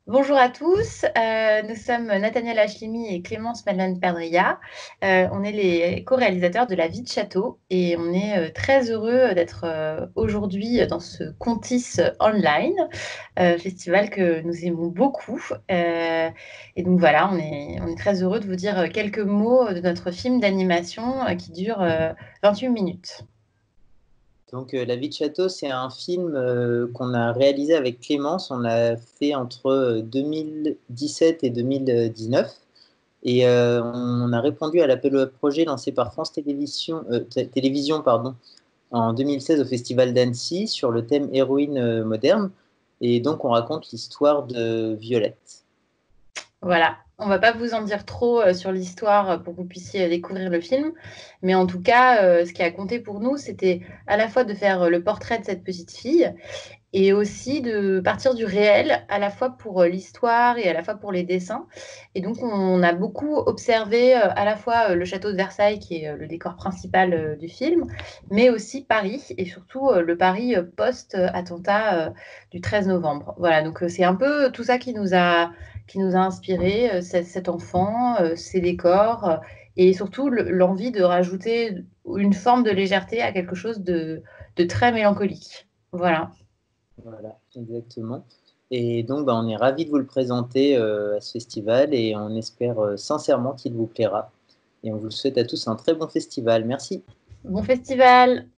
Bonjour à tous, nous sommes Nathaniel Achlimi et Clémence Madeleine Perdria. On est les co-réalisateurs de La Vie de Château et on est très heureux d'être aujourd'hui dans ce Contis Online, festival que nous aimons beaucoup. Et donc voilà, on est très heureux de vous dire quelques mots de notre film d'animation qui dure 28 minutes. Donc, La vie de château, c'est un film qu'on a réalisé avec Clémence. On l'a fait entre 2017 et 2019. Et on a répondu à l'appel au projet lancé par France Télévisions, Télévision pardon, en 2016 au Festival d'Annecy sur le thème héroïne moderne. Et donc, on raconte l'histoire de Violette. Voilà, on va pas vous en dire trop sur l'histoire pour que vous puissiez découvrir le film, mais en tout cas, ce qui a compté pour nous, c'était à la fois de faire le portrait de cette petite fille et aussi de partir du réel, à la fois pour l'histoire et à la fois pour les dessins. Et donc, on a beaucoup observé à la fois le château de Versailles, qui est le décor principal du film, mais aussi Paris, et surtout le Paris post-attentat du 13 novembre. Voilà, donc c'est un peu tout ça qui nous a inspiré, cet enfant, ces décors, et surtout l'envie de rajouter une forme de légèreté à quelque chose de très mélancolique. Voilà. Voilà, exactement. Et donc, bah, on est ravis de vous le présenter à ce festival et on espère sincèrement qu'il vous plaira. Et on vous souhaite à tous un très bon festival. Merci. Bon festival!